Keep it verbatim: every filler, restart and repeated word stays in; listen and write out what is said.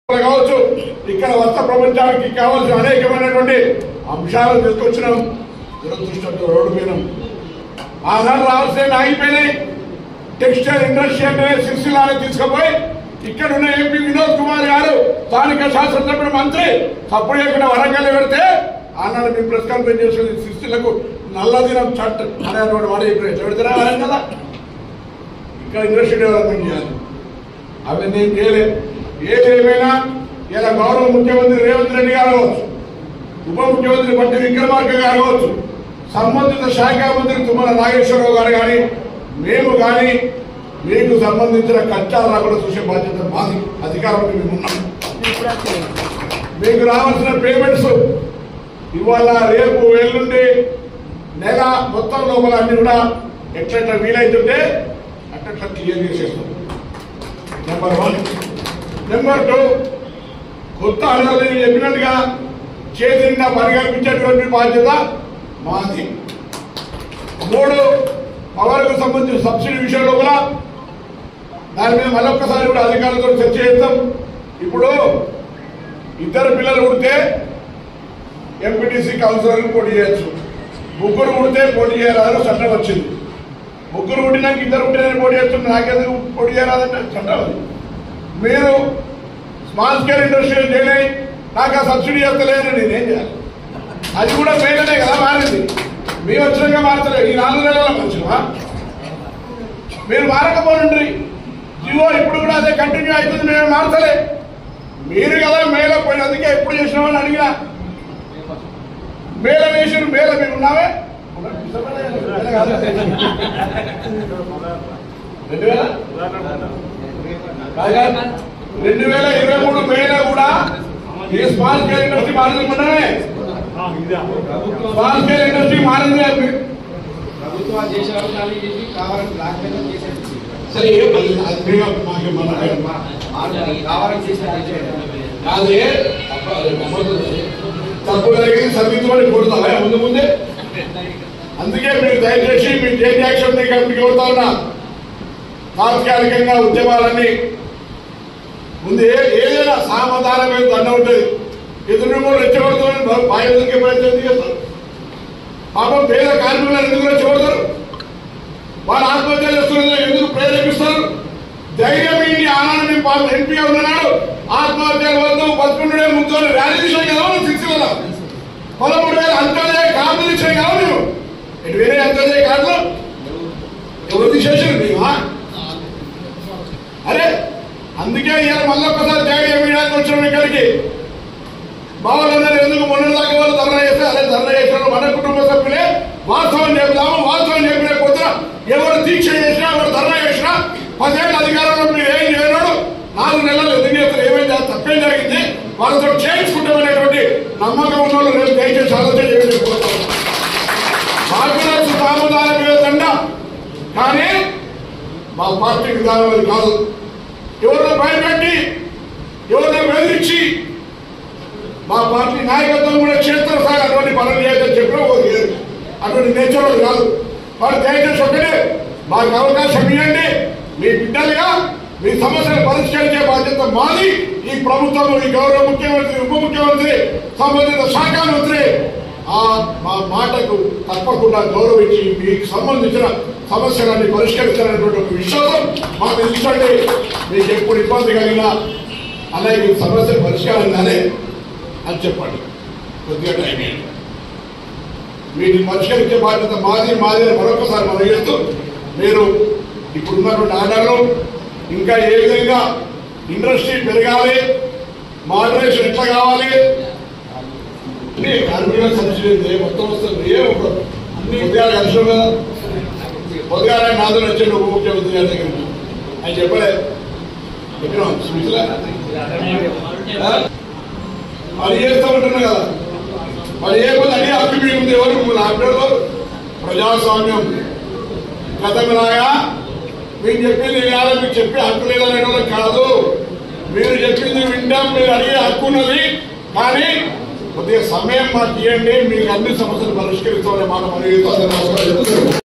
కావచ్చు ఇక్కడ వస్త్ర ప్రపంచానికి కావాల్సిన అనేకమైనటువంటి అంశాలు తీసుకొచ్చినాం. దురదృష్టంతో రోడ్డు పోయినాం. ఆనాడు రావాల్సిన ఆగిపోయినాయి. టెక్స్టైల్ ఇండస్ట్రీ అంటే సిరిసిల్లాని తీసుకుపోయి ఇక్కడ ఉన్న ఎంపీ వినోద్ కుమార్ గారు స్థానిక శాసనసభ్యుడు మంత్రి సపోర్ట్ చేయకుండా వరంగల్ పెడితే ఆనాడు మేము ప్రెస్ కాన్ఫరెన్స్ చేసేది సిరిసిల్లకు నల్లదినం చట్ట అనేటువంటి వాడు పెడతారా వరంగల్ ఇక్కడ ఇండస్ట్రీ డెవలప్మెంట్ చేయాలి. అవి నేను చేయలేదు. ఏదేమైనా ఇలా గౌరవ ముఖ్యమంత్రి రేవంత్ రెడ్డి గారు కావచ్చు, ఉప ముఖ్యమంత్రి బట్టి విక్రమార్క గారు కావచ్చు, సంబంధిత శాఖ మంత్రి తుమ్మల నాగేశ్వరరావు గారు కానీ మేము కానీ మీకు సంబంధించిన కష్టాలు రాకుండా చూసే బాధ్యత మాది. అధికారంలో మేము ఉన్నాం. మీకు రావాల్సిన పేమెంట్స్ ఇవాళ రేపు ఎల్లుండి నెల మొత్తం లోపల అన్ని కూడా ఎట్లెట్లా వీలైతుంటే అట్లా క్లియర్ చేసేస్తాం. Number one. నెంబర్ టూ, కొత్త అర్హతలు చెప్పినట్టుగా చేతి నిండా పరిగణించేటువంటి బాధ్యత మాది. మూడు, పవర్కు సంబంధించిన సబ్సిడీ విషయంలో కూడా దాని మీద మరొకసారి కూడా అధికారులతో చర్చ చేస్తాం. ఇప్పుడు ఇద్దరు పిల్లలు పుడితే ఎంపీటీసీ కౌన్సిలర్లు పోటీ చేయొచ్చు, ముగ్గురు పుడితే పోటీ చేయరాదని చట్టం వచ్చింది. ముగ్గురు పుట్టినాక ఇద్దరు పుట్టిన పోటీ చేస్తుంది. నాకెందుకు పోటీ చేయరాదంటే చట్టం అది. మీరు స్మాల్ స్కేల్ ఇండస్ట్రీ చేయలే, నాకు ఆ సబ్సిడీ చేస్తలేదని నేనేం చేయాలి? అది కూడా మేలనే కదా మారింది. మేము వచ్చినాక మారతలేదు. ఈ నాలుగు నెలల మంచివా? మీరు మారకపోండి. జీవో ఇప్పుడు కూడా అదే కంటిన్యూ అవుతుంది. మేము మారతలే. మీరు కదా మేల పోయినందుకే ఎప్పుడు చేసినామని అడిగినా మేల వేసిన మేల మీరు ఉన్నామే రెండు వేల రెండు వేల ఇరవై మూడు మేలో కూడా ఈ స్మాల్ స్కేల్ ఇండస్ట్రీ మారిందనుకుంటానే. స్మాల్ స్కేల్ ఇండస్ట్రీ మారింది. సరే కాదే తప్పు జరిగింది సరిదిద్దుమని కోరుతావా ముందు ముందే. అందుకే మీరు దయచేసి మీ జేజీ యాక్షన్ కమిటీకి కోరుతా ఉన్నా. తాత్కాలికంగా ఉద్యమాలన్నీ ముందు ఏదైనా సామధాన మీద దండ ఉంటుంది. ఎదురు కూడా రెచ్చగొడతామని బాగా ఎదురుకే ప్రయత్నం చేస్తారు. పాపం పేద కార్మికులను ఎందుకు రెచ్చగొడతారు? వాళ్ళు ఆత్మహత్య చేస్తున్నారు, ఎందుకు ప్రేరేపిస్తారు? ధైర్యం ఇంటి ఆనాడు మేము ఎంపీగా ఉన్నాడు. ఆత్మహత్యల వద్దు బతుకుండే ముందు ర్యాలీ విషయం కదా సిక్స్ పదమూడు వేల అంత్యోదయ కార్డులు ఇచ్చాయి కదా మేము. ఇటు వేరే అంత్యోదయ కార్డులు ఎవరు తీసేసారు మేమా? అరే అందుకే ఇవాళ మళ్ళీ ఒక్కసారి ధైర్యం వేయడానికి వచ్చినాం ఇక్కడికి. బావలందరూ ఎందుకు మొన్నదాకా వాళ్ళు ధర్నా చేస్తే అదే ధర్నా చేసిన మన కుటుంబ సభ్యులే వాస్తవం చెబుతాము. వాస్తవం చెప్పిన కొత్త ఎవరు దీక్ష చేసినా ఎవరు ధర్నా చేసినా పదేళ్ళ అధికారంలో మీరు ఏం చేయనాడు నాలుగు నెలలు ఎందుకు చేస్తారు? ఏమైంది? తప్పేం జరిగింది? వాళ్ళతో చేయించుకుంటామనేటువంటి నమ్మకం ఉన్న వాళ్ళు రేపు దయచేసి ఆలోచన చేయకపోతాం. సామధాన దండ కానీ మా పార్టీ విధానం అది కాదు. ఎవరిలో భయపెట్టి ఎవరిలో బెదిరించి మా పార్టీ నాయకత్వం కూడా క్షేత్రస్థాయి అటువంటి పనులు చేయదని చెప్పిన అటువంటి నేచర్ కాదు. వాడు దయచేసి ఒకటే మాకు అవకాశం ఇవ్వండి. మీ బిడ్డలుగా మీ సమస్యలు పరిష్కరించే బాధ్యత మాది. ఈ ప్రభుత్వం, ఈ గౌరవ ముఖ్యమంత్రి, ఉప ముఖ్యమంత్రి, సంబంధిత శాఖ మంత్రి ఆ మా మాటకు తప్పకుండా గౌరవించి మీకు సంబంధించిన సమస్యలన్నీ పరిష్కరిస్తారనేటువంటి ఒక విశ్వాసం మాకు ఇచ్చండి. మీకు ఎప్పుడు ఇబ్బంది కలిగినా అలాగే సమస్య పరిష్కారంగానే అని చెప్పండి. కొద్దిగా టైం ఏంటి వీటిని పరిష్కరించే బాధ్యత మాది మాది అని మరొకసారి మనం చేస్తూ మీరు ఇప్పుడున్నటువంటి ఆర్డర్లు ఇంకా ఏ విధంగా ఇండస్ట్రీ పెరగాలి, మోడరేషన్ ఎట్లా కావాలి, కార్మికుల సబ్సిడీ మొత్తం వస్తుంది. ఏ ఉద్యోగాలు కలిసి కదా పొద్దుగాల నాతో వచ్చాడు ఉప ముఖ్యమంత్రి గారి దగ్గర ఆయన చెప్పలే చెప్పినాం స్మిత్లా అది చేస్తూ ఉంటున్నా కదా. మరి ఏ కొద్ది అడిగి హక్కు మీ ఉంది ఎవరు లాక్డౌన్లో ప్రజాస్వామ్యం గతంలాగా మీరు చెప్పింది కాదు. మీకు చెప్పే హక్కు లేదనే కాదు. మీరు చెప్పింది వింటాం, మీరు అడిగే హక్కు ఉన్నది. కానీ కొద్దిగా సమయం మాకు ఇవ్వండి, మీకు అన్ని సమస్యలు పరిష్కరిస్తామనే మాట మనకి